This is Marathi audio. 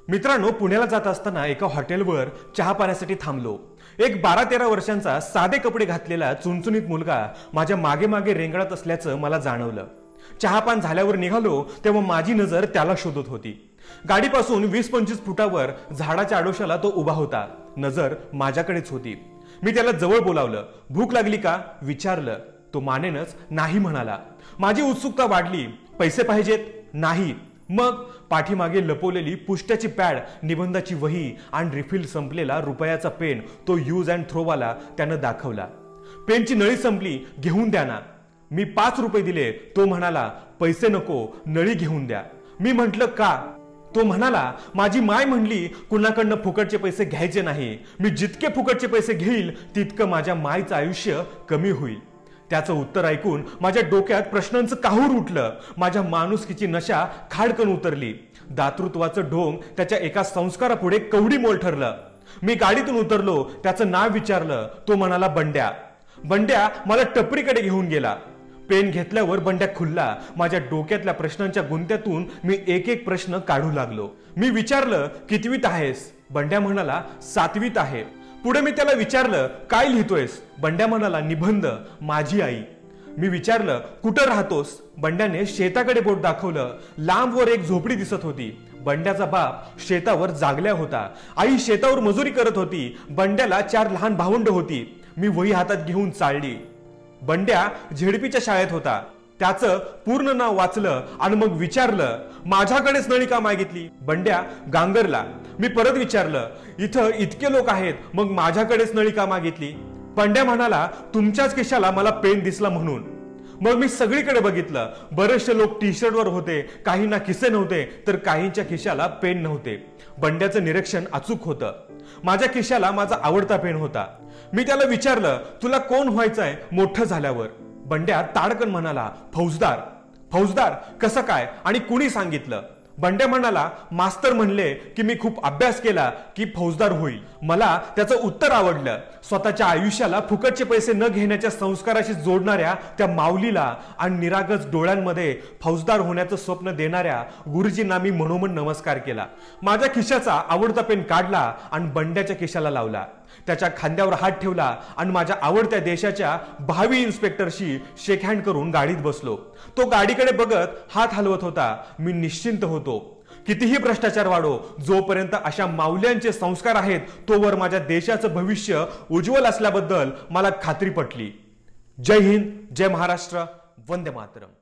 मित्रांनो, पुण्याला जात असताना एका हॉटेलवर चहा पाण्यासाठी थांबलो। एक 12-13 वर्षांचा साधे कपडे घातलेला चुणचुणीत मुलगा माझ्या मागे मागे रेंगाळत असल्याचं मला जाणवलं। चहापान झाल्यावर निघालो तेव्हा माझी नजर त्याला शोधत होती। गाडीपासून 20-25 फुटावर झाडाच्या आडोशाला तो उभा होता। नजर माझ्याकडेच होती। मी त्याला जवळ बोलावलं। भूक लागली का विचारलं। तो मानेनच नाही म्हणाला। माझी उत्सुकता वाढली। पैसे पाहिजेत? नाही। मग पाठीमागे लपवलेली पुष्ट्याची पॅड, निबंधाची वही आणि रिफिल संपलेला रुपयाचा पेन तो यूज अँड थ्रो वाला त्यानं दाखवला। पेनची नळी संपली, घेऊन द्या ना। मी 5 रुपये दिले। तो म्हणाला पैसे नको, नळी घेऊन द्या। मी म्हटलं का? तो म्हणाला माझी माय म्हणली कुणाकडनं फुकटचे पैसे घ्यायचे नाही। मी जितके फुकटचे पैसे घेईल तितकं माझ्या मायचं आयुष्य कमी होईल। त्याचं उत्तर ऐकून माझ्या डोक्यात प्रश्नांचं काहूर उठलं। माझ्या माणुसकीची नशा खाडकन उतरली। दातृत्वाचं ढोंग त्याच्या एका संस्कारापुढे कवडी मोल ठरलं। मी गाडीतून उतरलो, त्याचं नाव विचारलं। तो म्हणाला बंड्या। बंड्या मला टपरीकडे घेऊन गेला। पेन घेतल्यावर बंड्या खुल्ला। माझ्या डोक्यातल्या प्रश्नांच्या गुंत्यातून मी एक एक प्रश्न काढू लागलो। मी विचारलं कितवीत आहेस? बंड्या म्हणाला 7वीत आहे। पुढे मी त्याला विचारलं काय लिहितोयस? बंड्या म्हणाला निबंध, माझी आई। मी विचारलं कुठं राहतोस? बंड्याने शेताकडे बोट दाखवलं। लांबवर एक झोपडी दिसत होती। बंड्याचा बाप शेतावर जागल्या होता। आई शेतावर मजुरी करत होती। बंड्याला 4 लहान भावंड होती। मी वही हातात घेऊन चालली। बंड्या झेडपीच्या शाळेत होता। त्याचं पूर्ण नाव वाचलं आणि मग विचारलं माझ्याकडेच नळी का मागितली? बंड्या गांगरला। मी परत विचारलं इथं इतके लोक आहेत, मग माझ्याकडेच नळी का मागितली? बंड्या म्हणाला तुमच्याच खिशाला मला पेन दिसला म्हणून। मग मी सगळीकडे बघितलं। बरेचसे लोक टी शर्टवर होते, काहींना खिसे नव्हते तर काहींच्या खिशाला पेन नव्हते। बंड्याचं निरीक्षण अचूक होतं। माझ्या खिशाला माझा आवडता पेन होता। मी त्याला विचारलं तुला कोण व्हायचंय मोठं झाल्यावर? बंड्या ताडकन म्हणाला फौजदार। फौजदार कसं काय आणि कुणी सांगितलं? बंड्या म्हणाला मास्तर म्हणले की मी खूप अभ्यास केला की फौजदार होईल। मला त्याचं उत्तर आवडलं। स्वतःच्या आयुष्याला फुकटचे पैसे न घेण्याच्या संस्काराशी जोडणाऱ्या त्या माऊलीला आणि निरागस डोळ्यांमध्ये फौजदार होण्याचं स्वप्न देणाऱ्या गुरुजींना मी मनोमन नमस्कार केला। माझ्या खिशाचा आवडता पेन काढला आणि बंड्याच्या खिशाला लावला। त्याच्या खांद्यावर हात ठेवला आणि माझ्या आवडत्या देशाच्या भावी इन्स्पेक्टरशी शेक हँड करून गाडीत बसलो। तो गाडीकडे बघत हात हलवत होता। मी निश्चिंत होतो। कितीही भ्रष्टाचार वाढो, जोपर्यंत अशा माऊल्यांचे संस्कार आहेत तोवर माझ्या देशाचं भविष्य उज्ज्वल असल्याबद्दल मला खात्री पटली। जय हिंद, जय महाराष्ट्र, वंदे मातरम।